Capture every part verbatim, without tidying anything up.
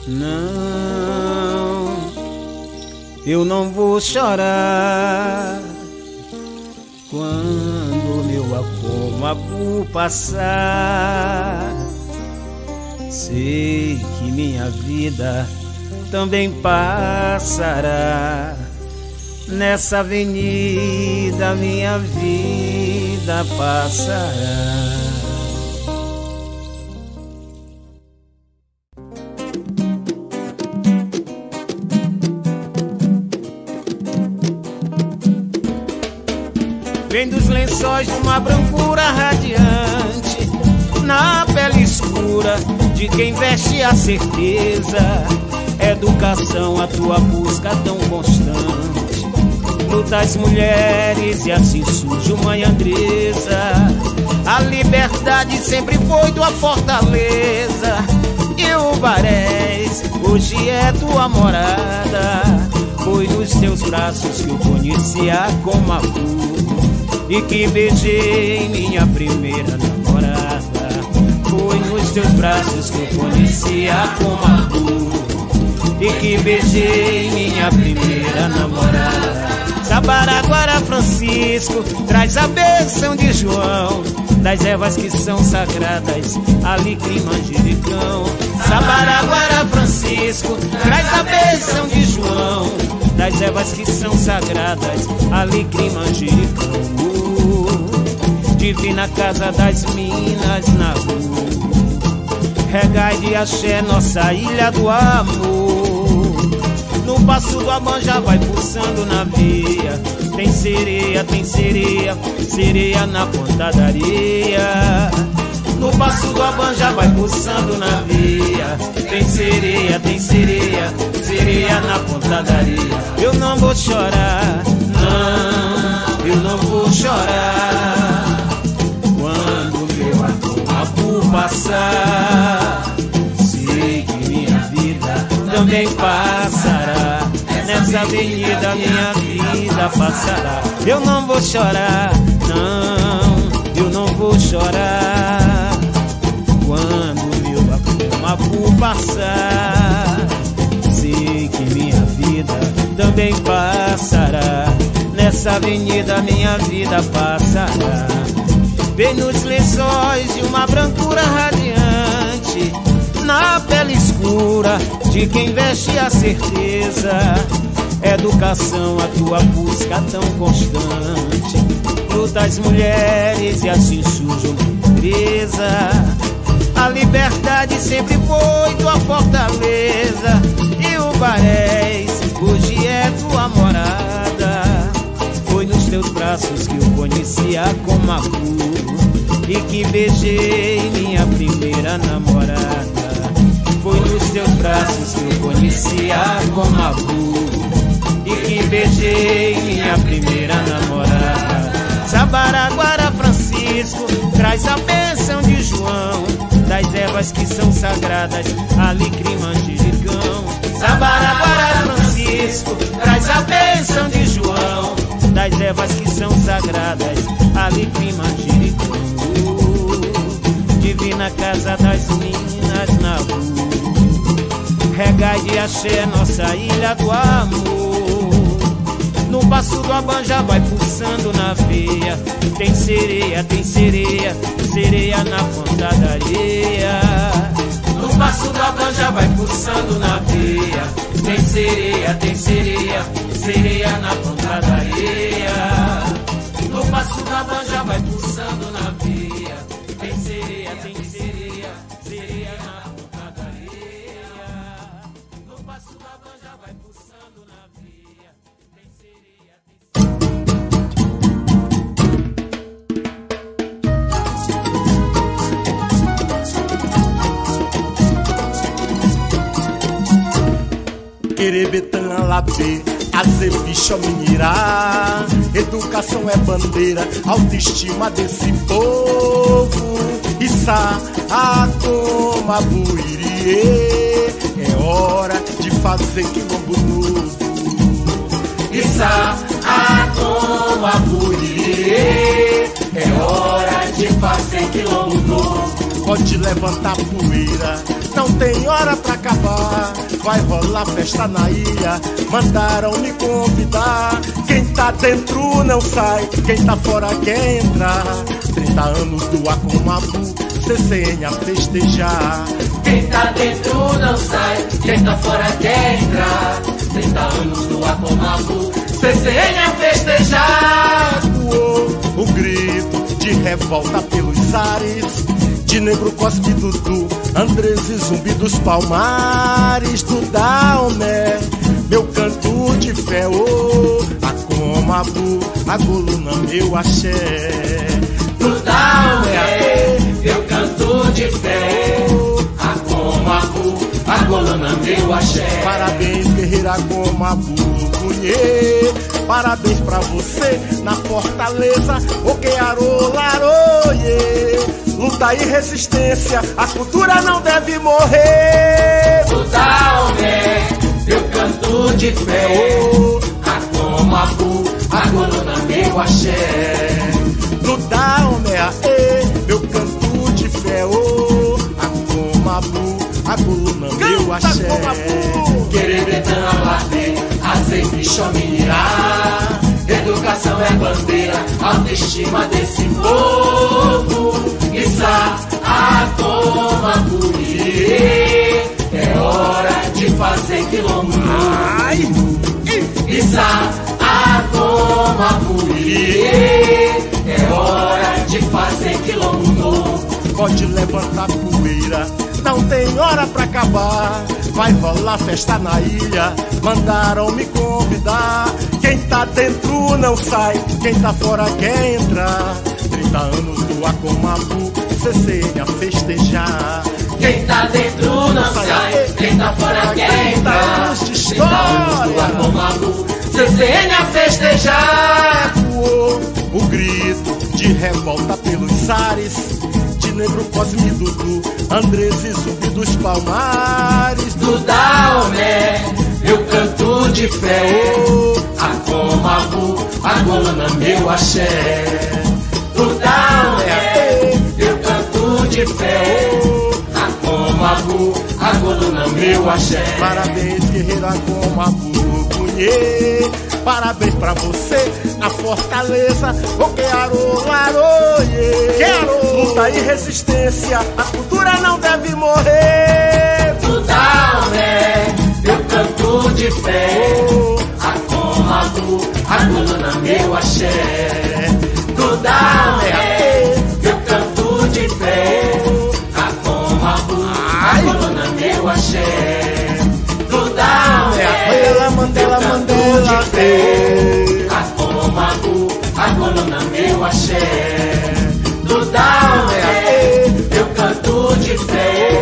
Não, eu não vou chorar quando meu acômago passar. Sei que minha vida também passará. Nessa avenida minha vida passará. Vem dos lençóis de uma brancura radiante, na pele escura de quem veste a certeza. Educação, a tua busca tão constante. Lutas mulheres e assim surge uma Andresa. A liberdade sempre foi tua fortaleza. E o Barés hoje é tua morada. Foi nos teus braços que eu conheci a Comabu e que beijei minha primeira namorada. Foi nos teus braços que eu conheci a Comabu e que beijei minha primeira namorada. Sabaraguara Francisco traz a bênção de João, das ervas que são sagradas, alecrim, manjericão. Sabaraguara Francisco traz a bênção de João, das ervas que são sagradas, alecrim, manjericão. Divina casa das minas na rua, regai de axé nossa ilha do amor. No passo do Abanja vai pulsando na veia. Tem sereia, tem sereia, sereia na ponta da areia. No passo do Abanja vai pulsando na veia. Tem sereia, tem sereia, sereia na ponta da areia. Eu não vou chorar, não, eu não vou chorar quando meu acômago passar. Sei que minha vida também passará. Nessa avenida minha vida passará. Eu não vou chorar, não, eu não vou chorar quando meu acômago passar. Sei que minha vida também passará. Nessa avenida minha vida passará. Vem nos lençóis de uma brancura radiante, na pele escura de quem veste a certeza. Educação, a tua busca tão constante. Lutas mulheres e assim surge uma empresa. A liberdade sempre foi tua fortaleza. E o Barés hoje é tua morada. Foi nos teus braços que eu conheci a Comabu e que beijei minha primeira namorada. Foi nos teus braços que eu conheci a Comabu e que beijei minha primeira namorada. Sabaraguara Francisco traz a bênção de João, das ervas que são sagradas, alecrim, manjericão. Sabaraguara Francisco traz a bênção de João, das ervas que são sagradas, alecrim, manjericão. Divina casa das minas na rua, regai de axé nossa ilha do amor. No passo do Abanja vai pulsando na veia. Tem sereia, tem sereia, sereia na ponta da areia. No passo do Abanja vai pulsando na veia. Tem sereia, tem sereia, sereia na ponta da areia. No passo do Abanja vai pulsando na veia. Tem sereia, tem sereia, sereia na ponta da areia. No passo do Abanja vai pulsando na veia. Tem sereia, tem sereia. Querebetan labê, azevicha minirá. Educação é bandeira, autoestima desse povo. Issa, a Comabu, irie. É hora de fazer quilombo novo. Issa, a Comabu, irie. É hora de fazer quilombo novo. pode levantar poeira, não tem hora pra acabar. Vai rolar festa na ilha, mandaram me convidar. Quem tá dentro não sai, quem tá fora quer entrar. Trinta anos do Acomabu, C C N a festejar. Quem tá dentro não sai, quem tá fora quer entrar. Trinta anos do Acomabu, C C N a festejar. O, o grito de revolta pelos ares, de Negro Cosme Dudu, Andrés e Zumbi dos Palmares, do Daomé, meu canto de fé, oh, Acomabu, Agoluna, meu axé. Do Daomé, meu canto de fé, Acomabu, Agoluna, meu axé. Parabéns, guerreira Acomabu, Cunhê. Parabéns pra você na fortaleza, o Quearolaroie. Luta e resistência, a cultura não deve morrer. Do Daomé, eu canto de fé, Acomabu, Agoluna, meu axé. Do Daomé, eu canto de fé, Acomabu, Agoluna, meu axé. Querebetã, Alate, Azeite, Xominirá. Educação é bandeira, autoestima desse povo. Isso Acomabu, é hora de fazer quilombo. Isso Acomabu, é hora de fazer quilombo. Pode levantar poeira, não tem hora pra acabar. Vai rolar festa na ilha, mandaram me convidar. Quem tá dentro não sai, quem tá fora quer entrar. Trinta anos do Acomabu, C C N a festejar. Quem tá dentro não sai, quem tá fora quer entrar. Trinta anos do Acomabu, C C N a festejar. O, o grito de revolta pelos ares, de Negro Cosme Dudu, Andrés e Zumbi dos Palmares. Do Daomé, eu canto de fé, Acomabu, Agoluna, meu axé. Do Daomé, eu canto de fé, Acomabu, Agoluna, meu axé. Parabéns, guerreiro Acomabu, Cunhê. Parabéns pra você na fortaleza, o Quearolaroie. Luta e resistência, a cultura não deve morrer. Do Daomé, eu canto de fé, Acomabu, Agoluna, meu axé. Do Daomé, eu canto de fé, Acomabu, Agoluna, meu axé. Do Daomé, Mandela, Mandela, Mandela, Mandela, Acomabu, Agoluna, meu axé. Do Daomé, eu canto de fé,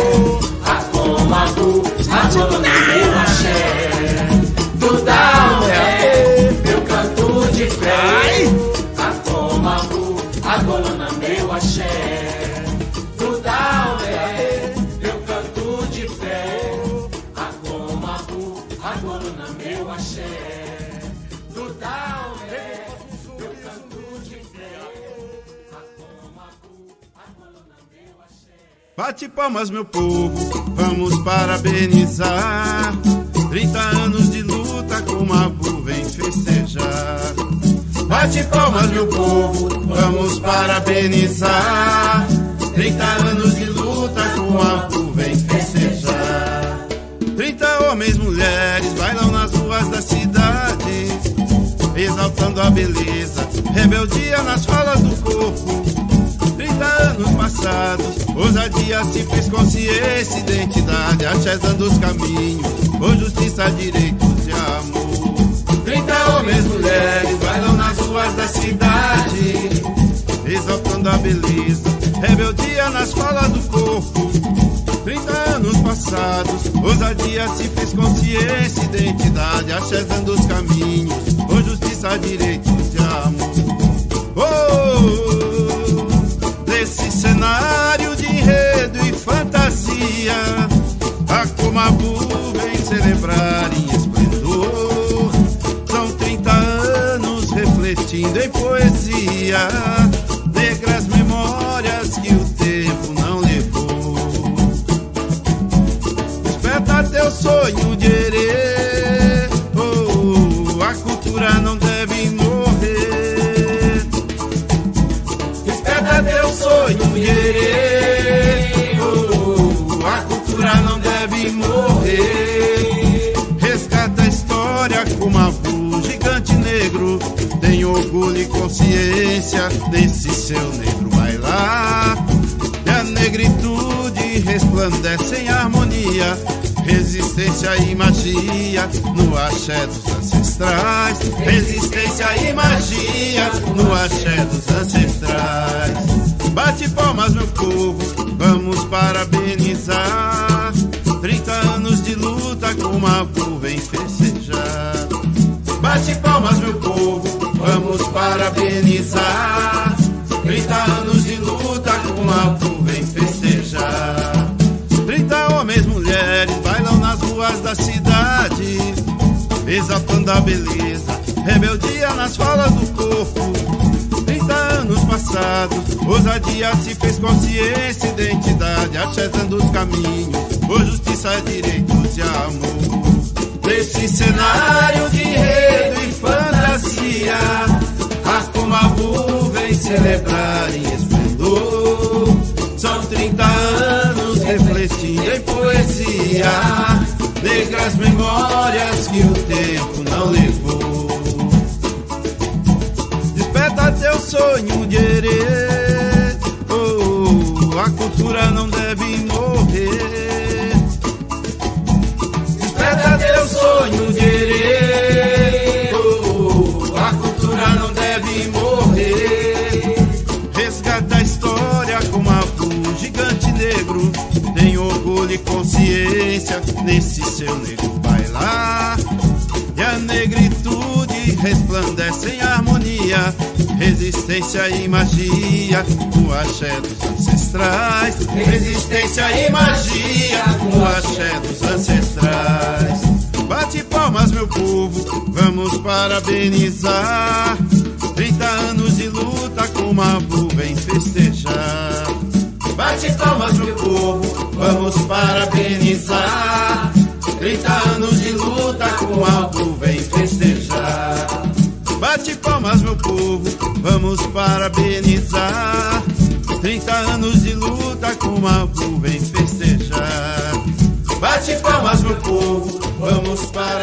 Acomabu, Agoluna, meu axé. Do Daomé, eu canto de fé, Acomabu, Agoluna, meu axé. Do Daomé, eu canto de fé, Acomabu, Agoluna, meu axé. Do Daomé, eu canto de fé, Acomabu, Agoluna, meu axé. Bate palmas, meu povo, vamos parabenizar. Trinta anos de luta, Acomabu vem festejar. Bate palmas, meu povo, vamos parabenizar. Trinta anos de luta, Acomabu vem festejar. Trinta homens, mulheres, bailam nas ruas da cidade, exaltando a beleza, rebeldia nas falas do corpo. Trinta anos passados, ousadia se fez consciência, identidade, achezando os caminhos, por justiça, direitos e amor. Trinta homens, mulheres, bailam nas ruas da cidade, exaltando a beleza, rebeldia nas falas do corpo. Trinta anos passados, ousadia se fez consciência, identidade, achezando os caminhos, por justiça, direitos e amor. Oh, nesse cenário de enredo e fantasia, Acomabu vem celebrar em esplendor. São trinta anos refletindo em poesia, negras memórias que o tempo não levou. orgulho e consciência desse seu negro bailar. E a negritude resplandece em harmonia, resistência e magia no axé dos ancestrais. Resistência e magia no axé dos ancestrais. Bate palmas, meu povo, vamos parabenizar. Trinta anos de luta com Mabu vem festejar. Bate palmas, meu povo, vamos parabenizar. Trinta anos de luta com Mabu vem festejar. Trinta homens, mulheres bailam nas ruas da cidade, exaltando a beleza, rebeldia nas falas do corpo. Trinta anos passados, ousadia se fez consciência, identidade, achezando os caminhos, por justiça, direitos e amor. Nesse cenário de enredo e fantasia, a Comabu vem celebrar em esplendor. São trinta anos refletindo em poesia, negras memórias que o tempo não levou. Desperta teu sonho de herer, oh, a cultura não deve morrer. Desperta teu sonho de herer, oh, a cultura não deve morrer. Resgata a história como a gigante negro, tem orgulho e consciência nesse seu negro bailar. E a negritude resplandece em harmonia, resistência e magia no axé dos ancestrais. Resistência e magia no axé dos ancestrais. Bate palmas, meu povo, vamos parabenizar. Trinta anos de luta com Mabu vem festejar. Bate palmas, meu povo, vamos parabenizar. Trinta anos de luta com Mabu vem festejar. Bate palmas, meu povo, vamos parabenizar. Trinta anos de luta com Mabu vem festejar. Bate palmas, meu povo, vamos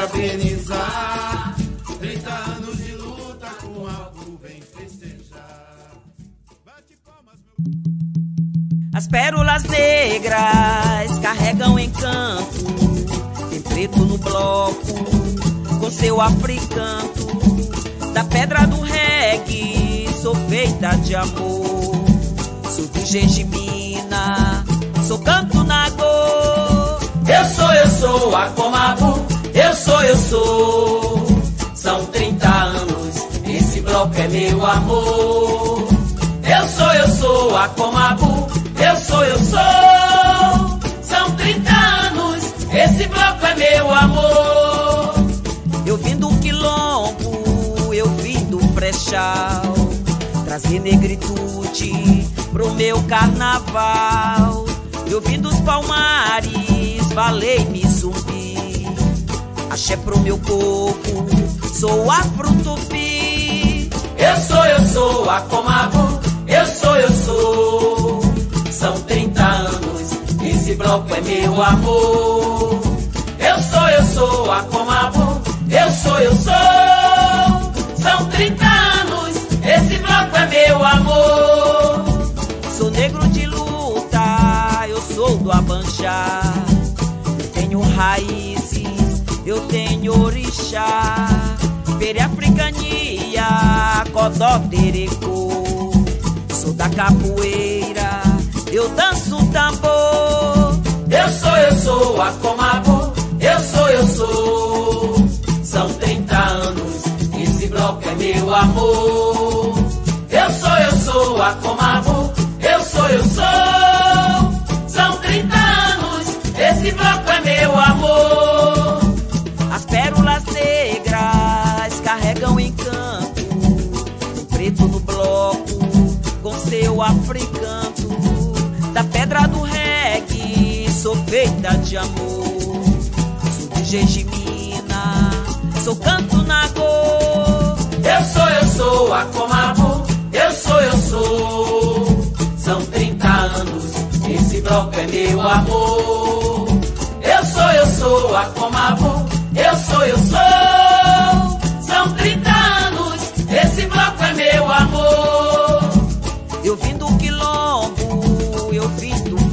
parabenizar. Trinta anos de luta com Mabu vem festejar. Bate palmas, meu povo. As pérolas negras carregam encanto, tem preto no bloco com seu africanto. Da pedra do reggae sou feita de amor, sou do Gengimina, sou canto Nagô. Eu sou, eu sou a Comabu, eu sou, eu sou. São trinta anos, esse bloco é meu amor. Eu sou, eu sou a Comabu, eu sou, eu sou. São trinta anos, esse bloco é meu amor. Eu vim do quilombo, eu vim do Frechal, trazer negritude pro meu carnaval. Eu vim dos Palmares, falei-me Zumbi, axé pro meu povo, sou afro-tupi. Eu sou, eu sou a Comabu, eu sou, eu sou. São trinta anos, esse bloco é meu amor. Eu sou, eu sou a Comabu, eu sou, eu sou. São trinta anos, esse bloco é meu amor. Sou negro de luta, eu sou do Abanjá. Eu tenho raízes, eu tenho orixá. Periafricania, codó, terecô. Sou da capoeira, eu danço tambor. Eu sou, eu sou a Comabu, eu sou, eu sou. São trinta anos, esse bloco é meu amor. Eu sou, eu sou a Comabu, eu sou, eu sou. São trinta anos, esse bloco é meu amor. As pérolas negras carregam encanto, o preto no bloco com seu africanto. Da pedra do reggae sou feita de amor, sou de Gengimina, sou canto Nagô. Eu sou, eu sou a Comabu, eu sou, eu sou. São trinta anos, esse bloco é meu amor. Eu sou, eu sou a Comabu, eu sou, eu sou. São trinta anos, esse bloco é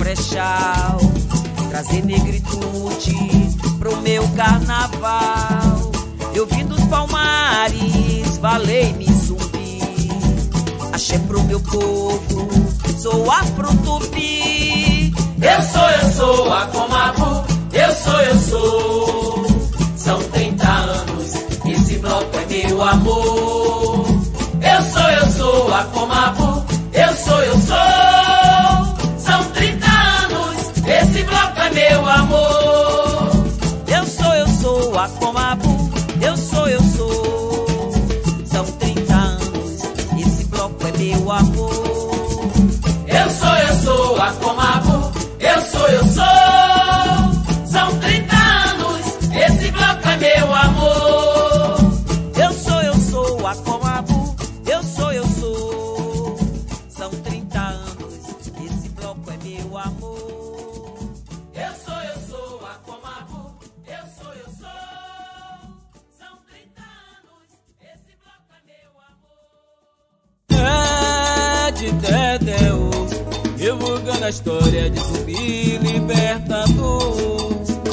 brechal, trazer negritude pro meu carnaval. Eu vim dos Palmares, valei-me Zumbi, axé pro meu povo, sou Afro-Tupi. Eu sou, eu sou a Comabu, eu sou, eu sou. São trinta anos, esse bloco é meu amor. Eu sou, eu sou a Comabu, eu sou, eu sou. São trinta anos, esse bloco é meu amor. Eu sou, eu sou a Comabu, eu sou, eu sou. São trinta anos, esse bloco é meu amor. Eu sou, eu sou a Comabu, eu sou, eu sou. São trinta anos, esse bloco é meu amor. Eu sou, eu sou a Comabu, eu sou, eu sou. São trinta anos, esse bloco é meu amor. Eu sou, eu sou a Comabu, eu sou, eu sou. São trinta anos, esse bloco é meu amor. É de Dedéu, divulgando a história de Zumbi libertador.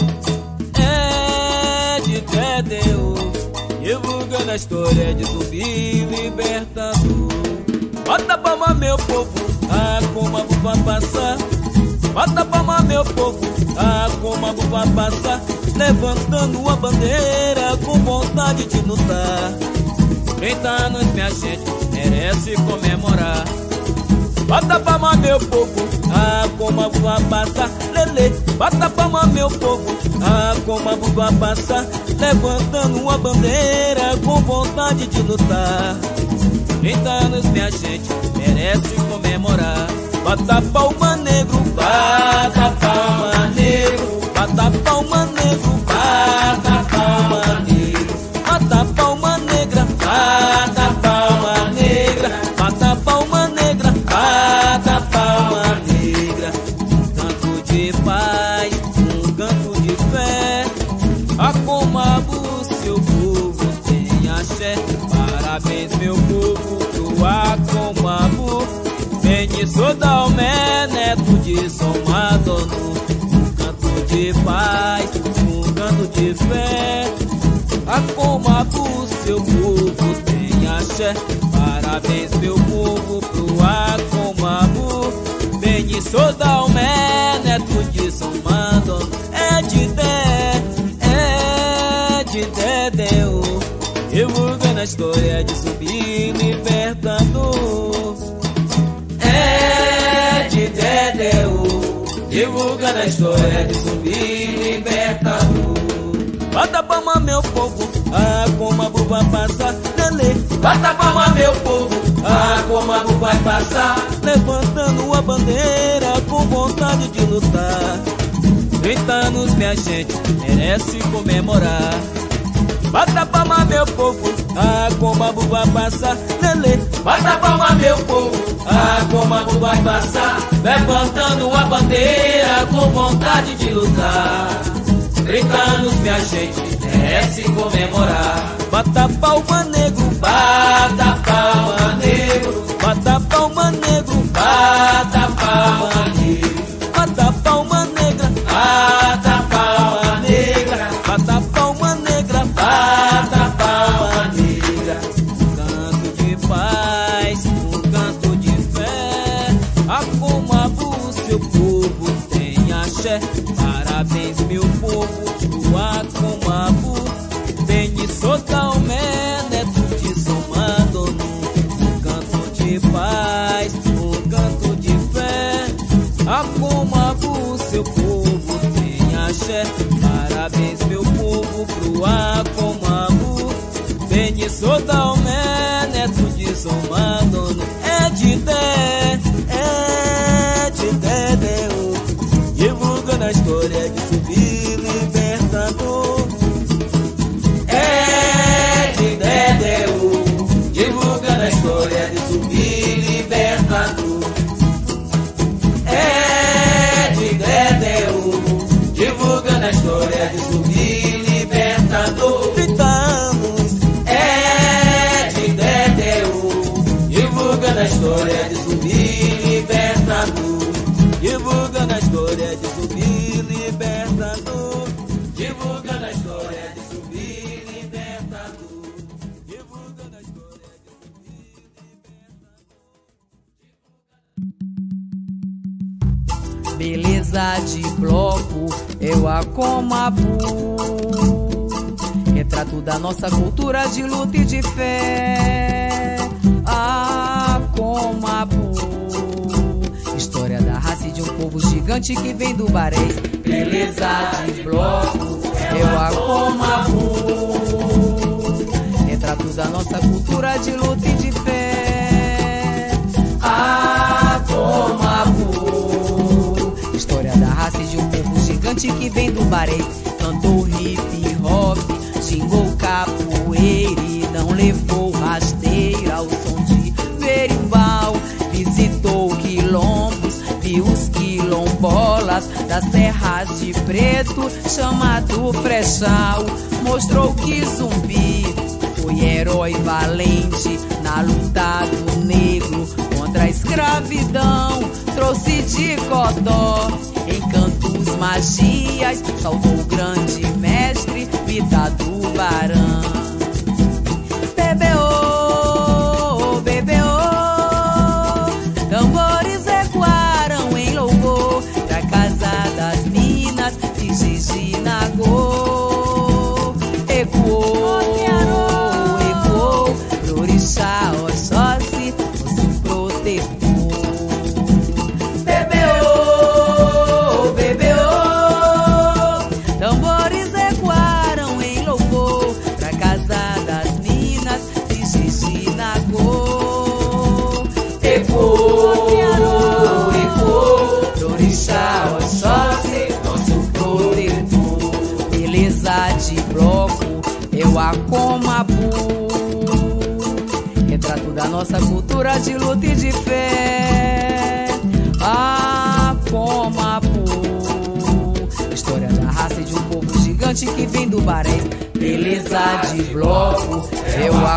É de Dedéu, divulgando a história de Zumbi libertador. Bota palma meu povo, a Comabu vai passar. Bota palma meu povo, a Comabu vai passar. Levantando a bandeira com vontade de lutar. trinta anos minha gente merece comemorar. Bota palma meu povo, a Comabu vai passar. Lele, bota palma meu povo, a Comabu vai passar. Levantando uma bandeira com vontade de lutar. trinta anos minha gente merece comemorar. Bota palma negro, bata palma negro. Bata palma negro, bata palma negro. Bata palma negra, bata palma negra. Bata palma negra, bata palma negra. Um canto de paz, um canto de fé. A Comabu, seu povo tem axé. Parabéns meu povo pro A Comabu. Benissou Dalmé, neto de São Madono. Um canto de paz, um canto de fé. A Comabu, seu povo tem axé. Parabéns meu povo pro A Comabu. Benissou Dalmé, neto de São Madono. É de Dé, é de Dedéu, divulgando a história de Zumbi libertador. É de Dedéu, divulgando a história de Zumbi libertador. Bota palma meu povo, a Comabu vai passar. Lele, Bata palma meu povo, a Comabu vai passar. levantando a bandeira com vontade de lutar. trinta anos minha gente merece comemorar. Bata palma meu povo, a Comabu vai passar. Lele, Bata palma meu povo, a Comabu vai passar. Levantando a bandeira com vontade de lutar. trinta anos minha gente merece comemorar. bata palma negro, Bata palma negro, bata palma negro. bata palma negro, Bata palma negra, bata palma negra, bata palma negra. bata palma negra. Um canto de paz, um canto de fé. A Comabu, seu povo tem axé. Parabéns meu povo pro A Comabu. Benissou Dalmé, neto de São Madono. Um canto de paz, um canto de fé. A Comabu, seu povo tem axé. Parabéns meu povo pro A Comabu. Benissou Dalmé, neto de São Madono. É de Dé, é de Dedéu, divulgando a história de Zumbi libertador. É de Dedéu, divulgando a história de Zumbi libertador. É de Dedéu, divulgando a história de Zumbi libertador. trinta anos, É história de Zumbi libertador. Divulgando a história de Zumbi libertador. Divulgando a história de Zumbi libertador. Beleza de bloco, eu a Comabu. Retrato da nossa cultura de luta e de fé. A Comabu. História da raça e de um povo gigante que vem do Barém. Beleza de bloco, eu a Comabu. Retrato da nossa cultura de luta e de fé. A Comabu. História da raça e de um povo gigante que vem do Barém. Cantou hip hop, xingou capoeira e não levou rasteira ao som de berimbau. Visitou quilombos, viu os quilombolas das terras de preto, chamado Frechal. Mostrou que Zumbi foi herói valente na luta do negro contra a escravidão. Trouxe de Codó encantos, magias, salvou o grande mestre Vida do Barão. Bebeô, bebeô, tambores ecoaram em louvor da casa das minas de Jijinagô. Ecoou, ecoou, pro orixá Oxóssi, nosso protetor. Bebeô, bebeô, tambores ecoaram em louvor da casa das minas de Jijinagô. Ecoou, ecoou, pro orixá Oxóssi, nosso protetor. Beleza de bloco, eu a Comabu. Retrato da nossa cultura de luta e de fé. A Comabu. História da raça e de um povo gigante que vem do Barém. Beleza de bloco, eu a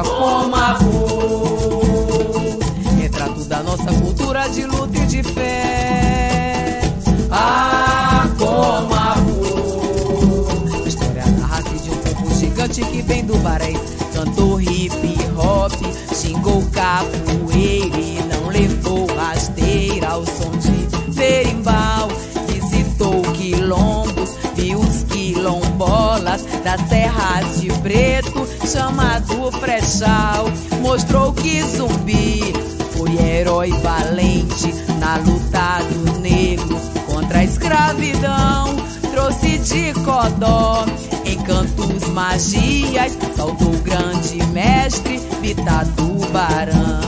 Comabu. Retrato da nossa cultura de luta e de fé. A Comabu. História da raça e de um povo gigante que vem do Barém. Cantou hip hop, xingou capoeira e não levou rasteira ao som de berimbau. Visitou quilombos, viu os quilombolas das terras de preto, chamado Frechal. Mostrou que Zumbi foi herói valente na luta do negro contra a escravidão. Trouxe de Codó encantos, magias, saudou o grande mestre Vida do Barão.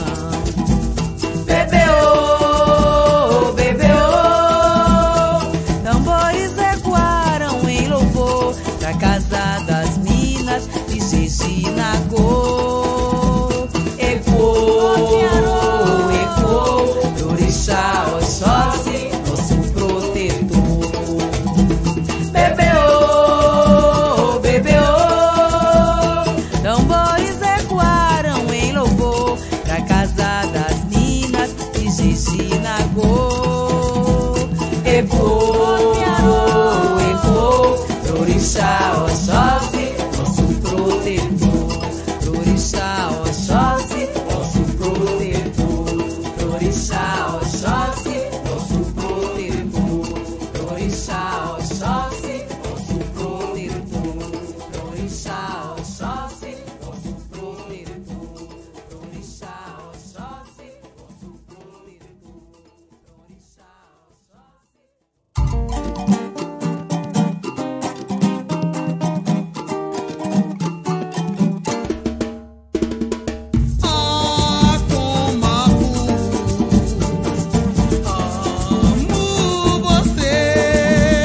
Bebeô, bebeô, tambores ecoaram em louvor da casa das minas de Jijinagô. Ecoou, ecoou, pro orixá Oxóssi, nosso protetor. Bebeô, bebeô, tambores ecoaram em louvor da casa das minas de Jijinagô. Ecoou, ecoou, pro orixá Oxóssi, nosso protetor. Pro orixá Oxóssi, nosso protetor. Pro orixá Oxóssi, nosso protetor. Pro orixá Oxóssi, nosso protetor. Pro orixá Oxóssi, nosso protetor. Pro orixá Oxóssi, nosso protetor. Pro orixá Amo você.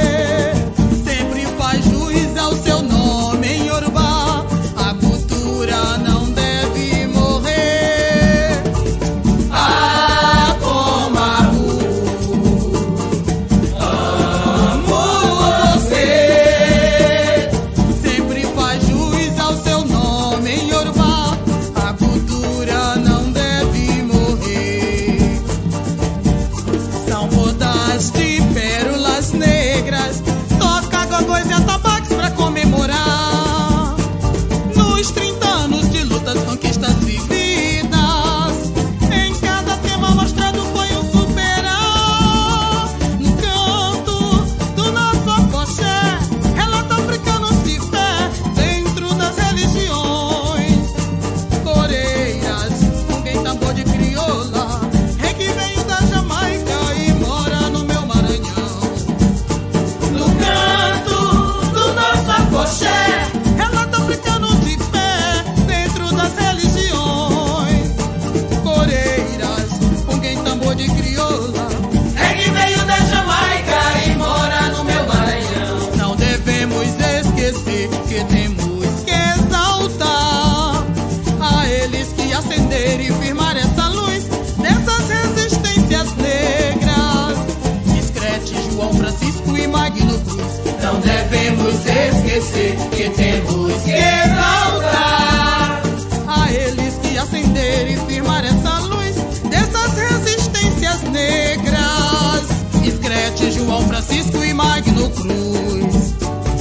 Francisco e Magno Cruz. Não devemos esquecer que temos que exaltar a eles que acender e firmar essa luz dessas resistências negras. Screte, João Francisco e Magno Cruz.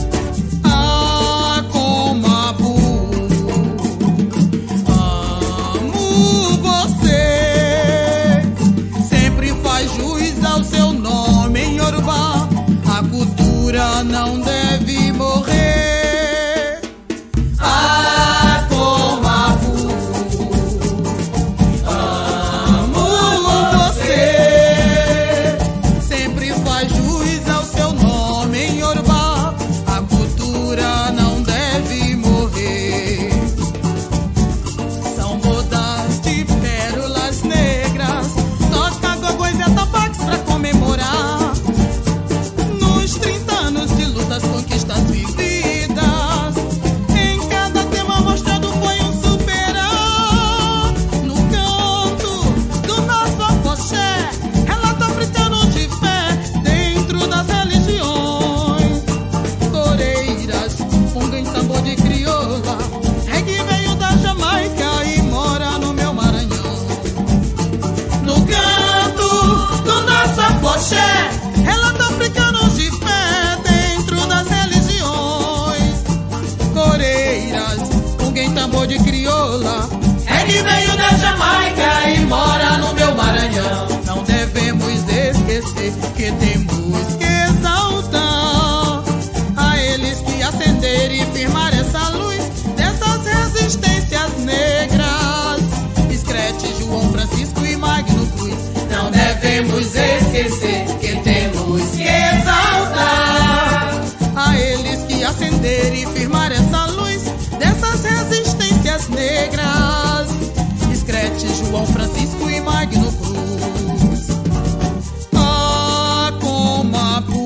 Ah, Comabu, amo você. Sempre faz jus ao seu nome em Yorubá. A cultura não deve morrer. Ah, Comabu, amo você. Sempre faz jus ao seu nome em Yorubá. A cultura não deve morrer. São bodas de pérolas negras, toca gogôs e atabaques pra comemorar nos trinta anos de lutas, conquistas vividas. Em cada tema mostrado foi um superar. No canto do nosso afoxé, relato africano de fé dentro das religiões. Coreiras, funga em tambor de crioula, reggae veio da Jamaica e mora no meu Maranhão. No canto do nosso afoxé, relato africano de fé dentro das religiões. Coreiras, funga em tambor de crioula, reggae veio da Jamaica e mora no meu Maranhão. não devemos esquecer que temos que exaltar a eles que acender e firmar essa luz dessas resistências negras. Screte, João Francisco e Magno Cruz. Não devemos esquecer que temos que exaltar A eles que acender e firmar essa luz dessas resistências negras. Screte, João Francisco e Magno Cruz. Ah, Comabu.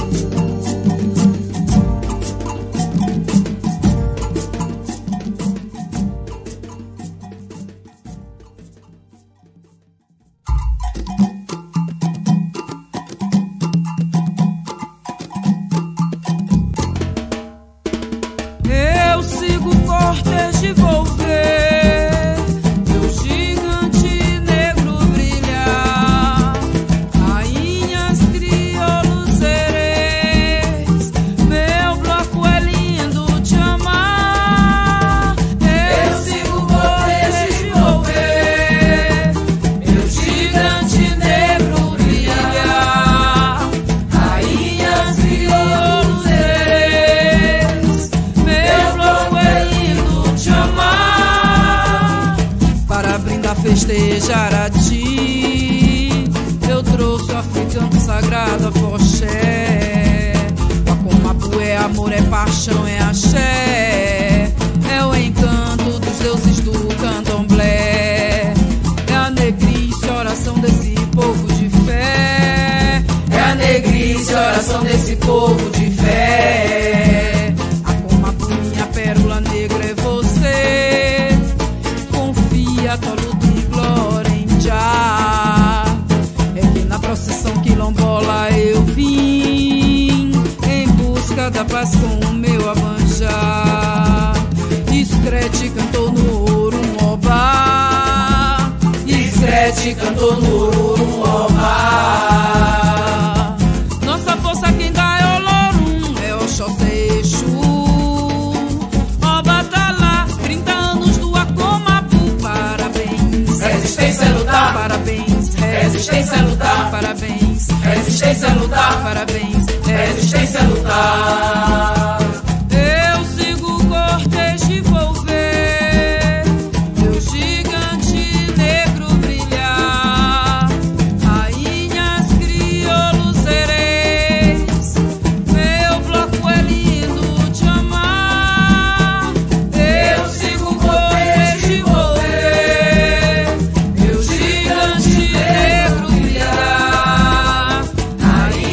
Eu sigo o cortejo e vou ver meu gigante negro brilhar. Rainhas, crioulos, sereis, meu bloco é lindo de amar. Eu sigo o cortejo e vou ver meu gigante negro brilhar. Rainhas, crioulos, sereis, meu bloco é lindo de amar. Para brindar, festejar a ti, eu trouxe o africano sagrado, afoxé. A Comabu é amor, é paixão, é axé. É o encanto dos deuses do candomblé. É a negrice, oração desse povo de fé. É a negrice, oração desse povo de fé. A Comabu, minha pérola negra, é você. Confia, tua luta e glória em Já. É que na procissão quilombola eu vim em busca da paz com o meu Abanjá. Screte cantou no Urumobá. Screte cantou no Urumobá. Nossa força quem dá é Olorum, é Oxóssi Exu. Obatalá, trinta anos do Acomabu. Parabéns, Resistência é lutar. parabéns, Resistência é lutar. parabéns, Resistência é lutar. parabéns, Resistência é lutar. Eu sigo o cortejo e vou ver meu gigante negro brilhar. Rainhas, crioulos, sereis, meu bloco é lindo de amar. Eu sigo o cortejo e vou ver meu gigante negro brilhar.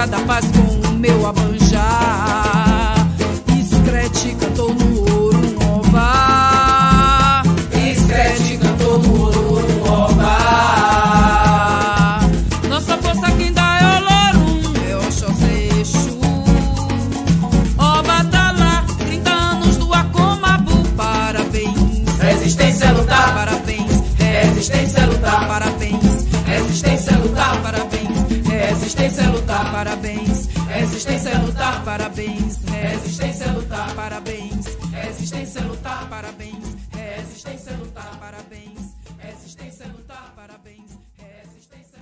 mistura da paz com o meu abanjar. Screte cantou no ouro um ová. Screte cantou no ouro um ová. Nossa força quem dá é o Lorum, é Oxóssi Exu. Oba tá lá, trinta anos do Acomabu. Parabéns, resistência é lutar. Parabéns, resistência é lutar. Parabéns, resistência é lutar. Parabéns, resistência é lutar. Parabéns, resistência é lutar. Parabéns, resistência é lutar. Parabéns, resistência é lutar. parabéns, Resistência é lutar. parabéns, Resistência é lutar. parabéns, resistência.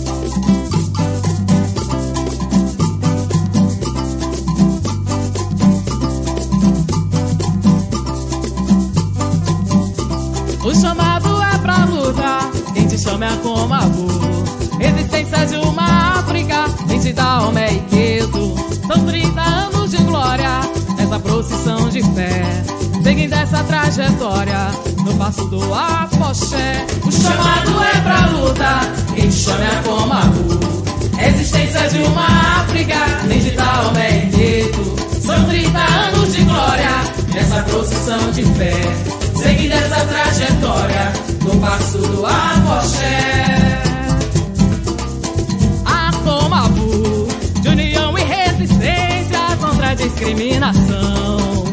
O chamado é pra lutar, quem te chama é Acomabu. Resistência de uma África, quem te dá Omé e Queto. São trinta anos de glória, nessa procissão de fé. Seguindo essa trajetória, no passo do afoxé. O chamado é pra lutar, quem te chama é Acomabu. Resistência de uma África, quem te dá Omé e Queto. São trinta anos de glória, nessa procissão de fé. Seguindo essa trajetória, no passo do afoxé. Acomabu, de união e resistência contra a discriminação.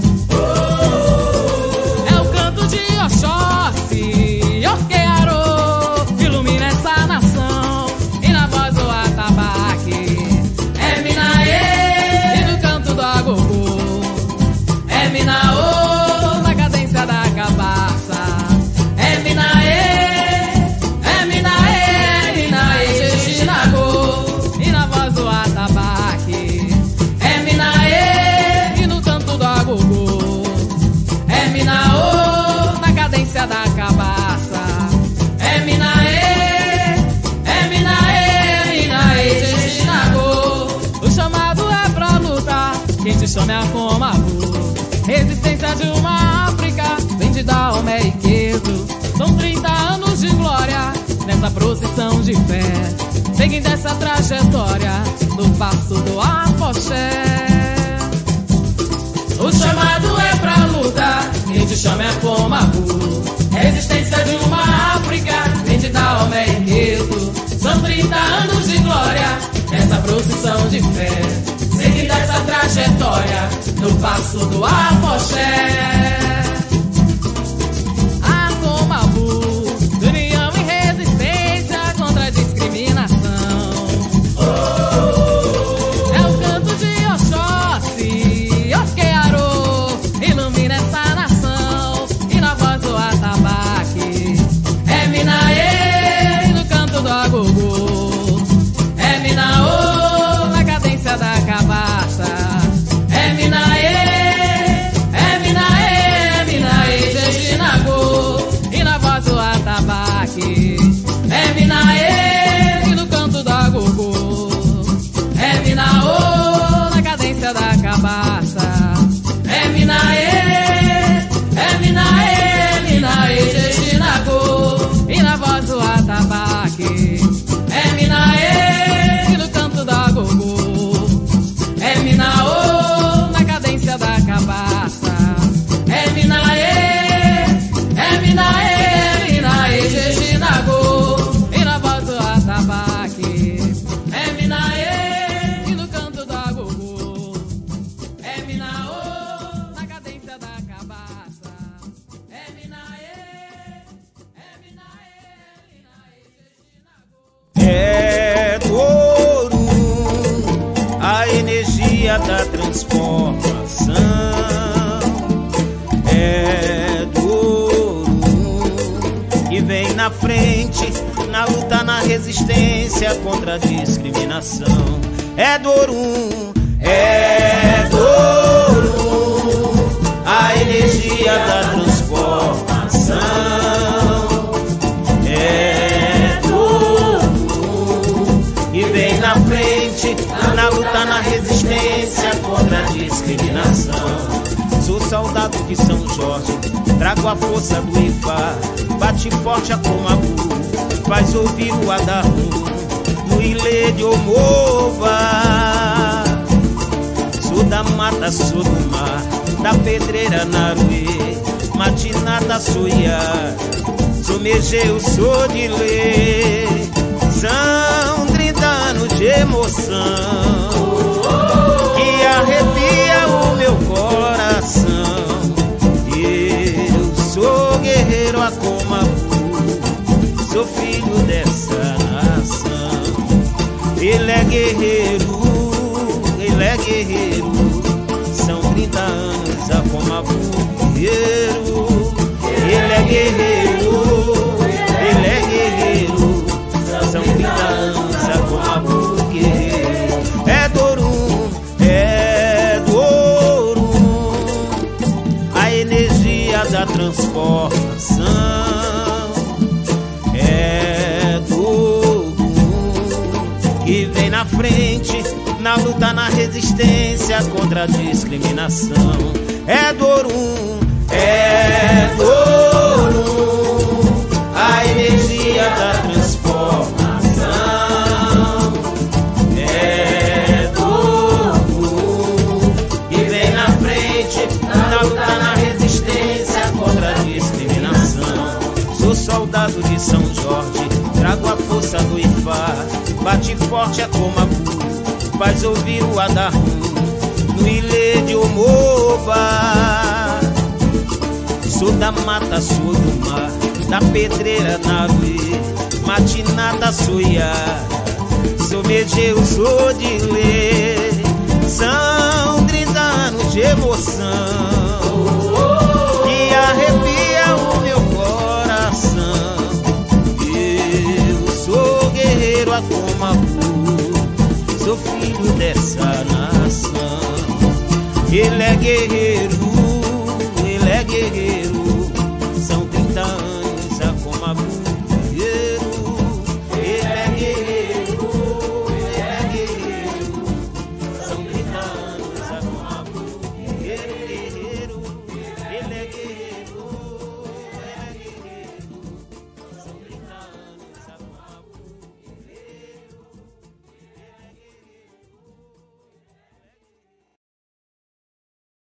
É o canto de Oxóssi, Orquearô, ilumina essa nação. E na voz do atabaque, é Minaê. E no canto do agogô, é Minaô. Na cadência da cabaça, é Minaê. É Minaê, é Minaê, Jejinagô. E na voz do atabaque, é Minaê. E no canto do agogô, é Minaô. Na cadência da cabaça, é Minaê. É Minaê, é Minaê, Jejinagô. O chamado é pra lutar, quem te chama é Acomabu. Resistência de uma África, vem de Daomé e Queto. São trinta anos de glória, nessa procissão de fé. Seguindo essa trajetória, no passo do afoxé. O chamado é pra lutar, quem te chama é Acomabu. Resistência de uma África, vem de Daomé e Queto. São trinta anos de glória, nessa procissão de fé. Seguindo essa trajetória, no passo do afoxé. Acomabu, união e resistência contra a discriminação. É o canto de Oxóssi, Orquearô, ilumina essa nação. E na voz do atabaque, é Minaê. E no canto do agogô, é Minaô. Na cadência da cabaça, é Minaê. É Minaê, é Minaê, Jejinagô. E na voz do atabaque, é Minaê. E no canto do agogô, é Minaô. Na cadência da cabaça, é Minaê. É Minaê, é Minaê, Jejinagô. E na voz do atabaque, é Minaê. E no canto do agogô, é Minaô. Na cadência da cabaça, é Minaê. É Minaê, é Minaê, Jejinagô. E na voz do atabaque, é Minaê. E no canto do agogô, é Minaô. Na cadência da cabaça, é Minaê. É Minaê, é Minaê, Jejinagô. É do ouro a energia da transformação. É do ouro e vem na frente, na luta, na resistência contra a discriminação. É do ouro, é do ouro a energia da transformação. É do ouro e vem na frente, na luta, na resistência contra a discriminação. Sou soldado de São Jorge, trago a força do Ifá. Bate forte a Acomabu, faz ouvir o Adarru no ilê de Omova. sou do mar, da pedreira Naruê, matinata sou Iara, sou Megeu, sou de lê. São trinta anos de emoção que arrepia o meu coração. Eu sou guerreiro Acomabu, sou filho dessa nação. Ele é guerreiro, ele é guerreiro. São trinta anos Acomabu, guerreiro. Ele é guerreiro, ele é guerreiro. São trinta anos Acomabu, guerreiro. É Dorum, é Dorum, a energia da transformação. É Dorum que vem na frente, na luta, na resistência contra a discriminação. É Dorum, é Dorum, a energia da transformação. É Dorum que vem na frente, na luta, na resistência contra a discriminação. Sou soldado de São Jorge, trago a força do Ifá. Bate forte a Acomabu, faz ouvir o Adarum no ilê de Omoba. Sou da mata, sou do mar, da pedreira Naruê, matinata sou Iara, sou Megeu, sou de lê. São trinta anos de emoção que arrepia o meu coração. Eu sou guerreiro Acomabu, sou filho dessa nação. Ele é guerreiro, ele é guerreiro. São trinta anos